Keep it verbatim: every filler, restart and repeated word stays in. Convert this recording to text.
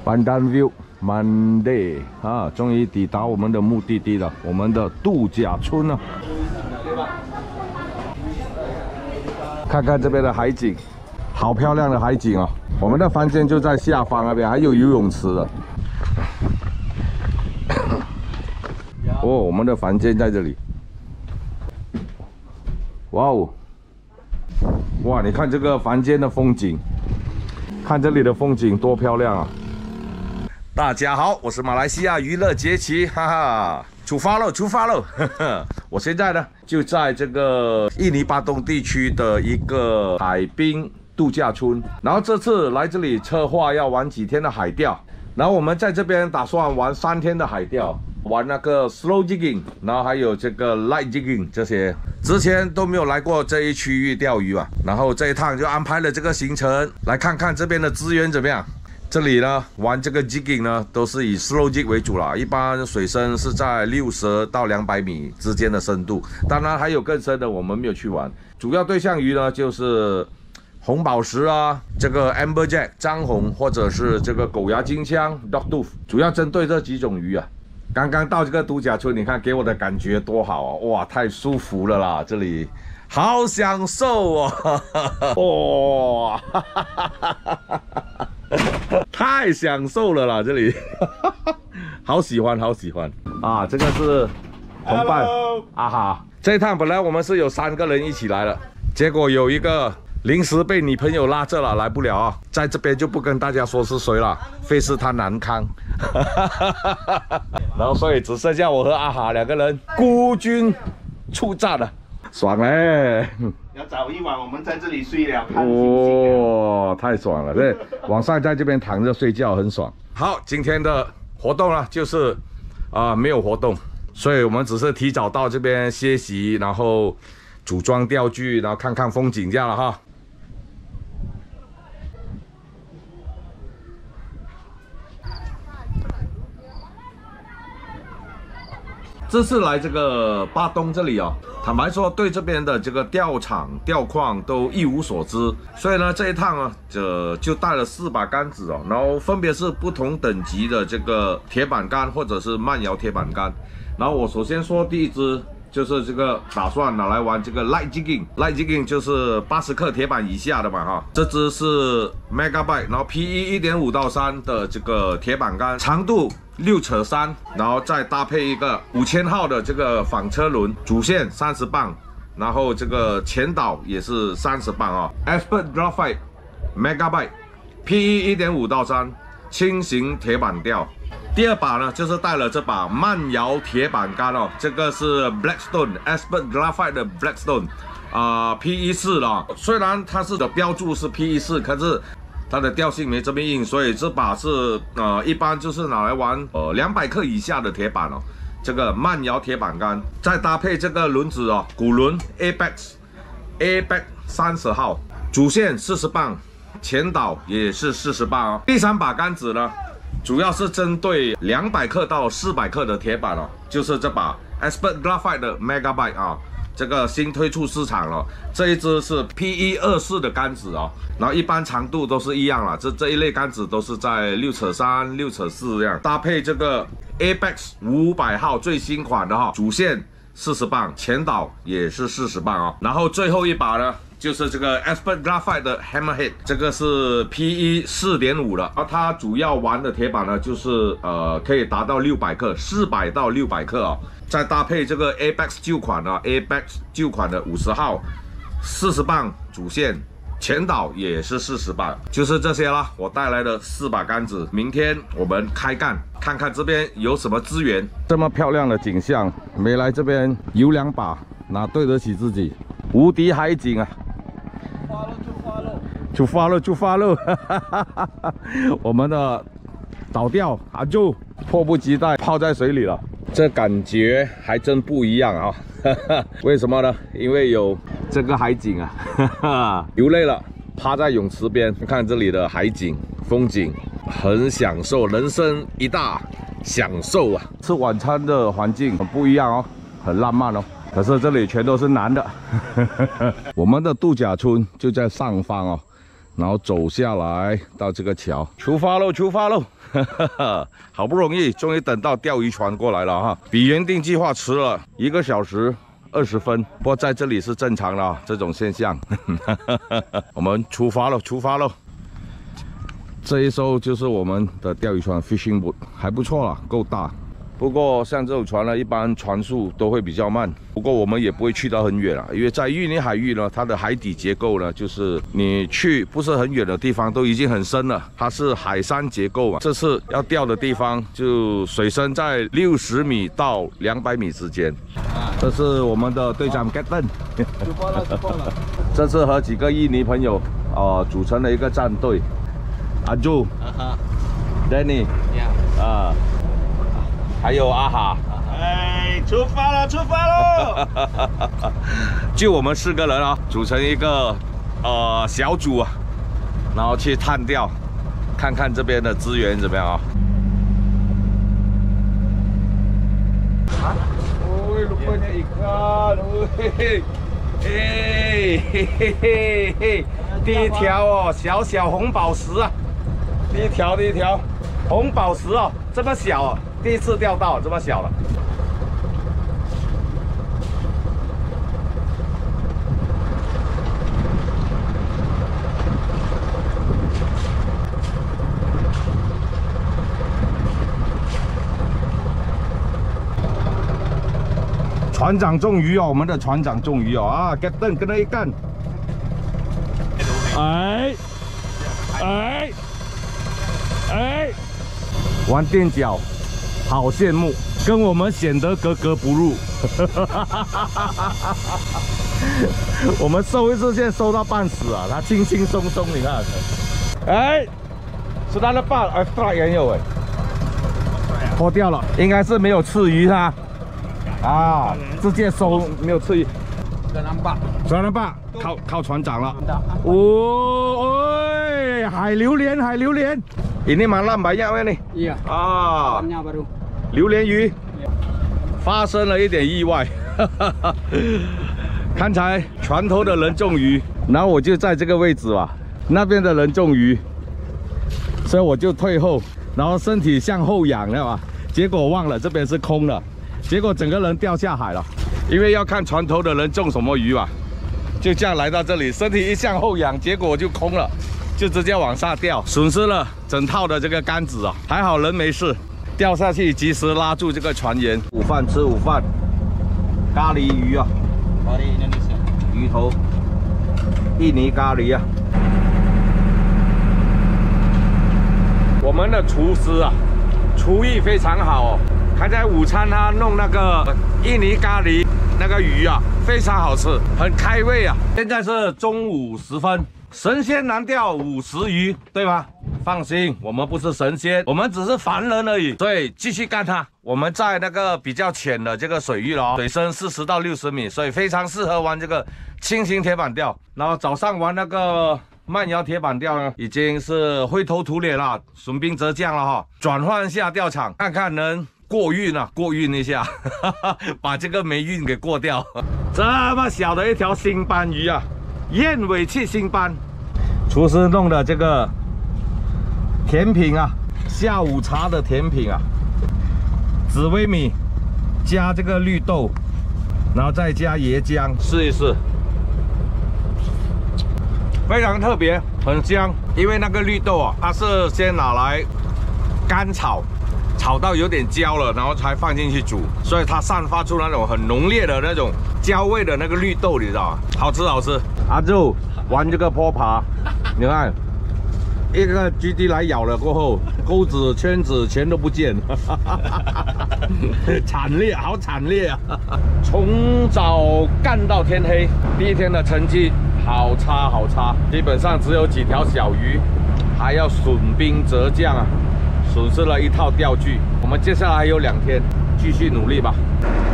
Pandan View Monday 啊，终于抵达我们的目的地了，我们的度假村了。看看这边的海景，好漂亮的海景哦！我们的房间就在下方那边，还有游泳池的。哦，我们的房间在这里。哇哦！哇，你看这个房间的风景，看这里的风景多漂亮啊！大家好，我是马来西亚娱乐杰奇，哈哈，出发喽，出发喽！呵呵，我现在呢就在这个印尼巴东地区的一个海滨度假村，然后这次来这里策划要玩几天的海钓，然后我们在这边打算玩三天的海钓。 玩那个 slow jigging， 然后还有这个 light jigging 这些，之前都没有来过这一区域钓鱼啊。然后这一趟就安排了这个行程，来看看这边的资源怎么样。这里呢，玩这个 jigging 呢，都是以 slow jig 为主啦，一般水深是在六十到两百米之间的深度，当然还有更深的，我们没有去玩。主要对象鱼呢，就是红宝石啊，这个 amberjack 张红，或者是这个狗牙金枪 dogtooth， 主要针对这几种鱼啊。 刚刚到这个度假村，你看给我的感觉多好啊！哇，太舒服了啦，这里好享受哦！哇，太享受了啦，这里好喜欢，好喜欢啊！这个是同伴啊哈，这一趟本来我们是有三个人一起来了，结果有一个临时被女朋友拉着了，来不了啊，在这边就不跟大家说是谁了，费事他难堪。然后所以只剩下我和阿哈两个人孤军出战了，爽嘞！ 要早一晚我们在这里睡了，看星星。 哦，太爽了！对，晚上在这边躺着睡觉很爽。好，今天的活动呢，就是啊、呃、没有活动，所以我们只是提早到这边歇息，然后组装钓具，然后看看风景这样了哈。 这次来这个巴东这里啊，坦白说对这边的这个钓场、钓况都一无所知，所以呢这一趟啊，这就带了四把杆子哦，然后分别是不同等级的这个铁板杆或者是慢摇铁板杆。然后我首先说第一支就是这个打算拿来玩这个 light jigging，light jigging 就是八十克铁板以下的嘛哈。这支是 Megabyte， 然后 P E 一点五到三的这个铁板杆，长度 六尺三，然后再搭配一个五千号的这个纺车轮，主线三十磅，然后这个前导也是三十磅啊。Expert Graphite Megabyte P E 一点五到三轻型铁板钓。第二把呢，就是带了这把慢摇铁板杆哦，这个是 Blackstone Expert Graphite 的 Blackstone 啊、呃、P E 四了。虽然它是的标注是 P E 四，可是 它的调性没这么硬，所以这把是呃一般就是拿来玩呃两百克以下的铁板哦，这个慢摇铁板杆，再搭配这个轮子哦，鼓轮 Apex Apex 三十号，主线四十磅，前导也是四十磅哦。第三把杆子呢，主要是针对两百克到四百克的铁板哦，就是这把 Expert Graphite 的 Megabyte 啊。 这个新推出市场了，这一支是 P E 二四的杆子哦，然后一般长度都是一样啦，这这一类杆子都是在六尺三、六尺四这样，搭配这个 Apex 五百号最新款的哈、哦，主线四十磅，前导也是四十磅哦，然后最后一把呢，就是这个 Expert Graphite 的 Hammerhead， 这个是 P E 四点五的，而它主要玩的铁板呢，就是呃可以达到六百克，四百到六百克哦。 再搭配这个 Apex 旧款的 Apex 旧款的五十号，四十磅主线，前导也是四十磅，就是这些啦。我带来的四把杆子，明天我们开干，看看这边有什么资源。这么漂亮的景象，没来这边游两把，哪对得起自己？无敌海景啊！出发了，出发了，出发了！我们的导钓阿就迫不及待泡在水里了。 这感觉还真不一样啊！为什么呢？因为有这个海景啊！游累了，趴在泳池边看这里的海景风景，很享受，人生一大享受啊！吃晚餐的环境很不一样哦，很浪漫哦。可是这里全都是男的。我们的度假村就在上方哦， 然后走下来到这个桥，出发喽，出发喽！好不容易，终于等到钓鱼船过来了哈，比原定计划迟了一个小时二十分，不过在这里是正常的这种现象。我们出发喽，出发喽！这一艘就是我们的钓鱼船 ，fishing boat， 还不错啦，够大。 不过像这种船呢，一般船速都会比较慢。不过我们也不会去到很远了，因为在印尼海域呢，它的海底结构呢，就是你去不是很远的地方都已经很深了，它是海山结构嘛。这次要钓的地方就水深在六十米到两百米之间。这是我们的队长 Captain， 出发了，出发了。 这次和几个印尼朋友啊、呃、组成了一个战队，阿朱、 啊哈 Danny， 呀， 啊。 还有阿哈， 哎，出发了，出发喽！ 就我们四个人啊，组成一个呃小组啊，然后去探钓，看看这边的资源怎么样啊？哦，rupanya ikan， 嘿，嘿嘿嘿嘿嘿，第一条哦，小小红宝石啊，第一条，第一条红宝石哦，这么小哦。 第一次钓到这么小了，船长中鱼哦，我们的船长中鱼哦啊 ，Captain 跟他一干，哎哎哎，玩垫脚。 好羡慕，跟我们显得格格不入。我们收一次线收到半死啊，他轻轻松松，你看，哎，是他的把，哎，大也有哎，脱掉了，应该是没有刺鱼它，啊，直接收没有刺鱼。 船长爸， 船长爸靠靠船长了。哦，哎，海榴莲，海榴莲。 Ini malam banyak nih. Iya. Ah. Malamnya baru. 榴莲鱼发生了一点意外，刚才船头的人中鱼，然后我就在这个位置吧，那边的人中鱼，所以我就退后，然后身体向后仰，知道吧？结果忘了这边是空的，结果整个人掉下海了，因为要看船头的人中什么鱼吧，就这样来到这里，身体一向后仰，结果就空了。 就直接往下掉，损失了整套的这个杆子啊，还好人没事，掉下去及时拉住这个船员。午饭吃午饭，咖喱鱼啊， 咖喱 Indonesia， 鱼头，印尼咖喱啊。我们的厨师啊，厨艺非常好哦。他在午餐他弄那个印尼咖喱那个鱼啊，非常好吃，很开胃啊。现在是中午时分。 神仙难钓五十鱼，对吧？放心，我们不是神仙，我们只是凡人而已。所以继续干它。我们在那个比较浅的这个水域了哦，水深四十到六十米，所以非常适合玩这个轻型铁板钓。然后早上玩那个慢摇铁板钓呢，已经是灰头土脸了，损兵折将了哈。转换一下钓场，看看能过运啊，过运一下，把这个霉运给过掉。这么小的一条星斑鱼啊！ 燕尾气星斑，厨师弄的这个甜品啊，下午茶的甜品啊，紫薇米加这个绿豆，然后再加椰浆，试一试，非常特别，很香。因为那个绿豆啊，它是先拿来干炒，炒到有点焦了，然后才放进去煮，所以它散发出那种很浓烈的那种焦味的那个绿豆，你知道吗？好吃好吃。 阿柱玩这个坡爬，你看，一个 G D 来咬了过后，钩子、圈子全都不见，惨烈，好惨烈啊！从早干到天黑，第一天的成绩好差好差，基本上只有几条小鱼，还要损兵折将啊，损失了一套钓具。我们接下来还有两天，继续努力吧。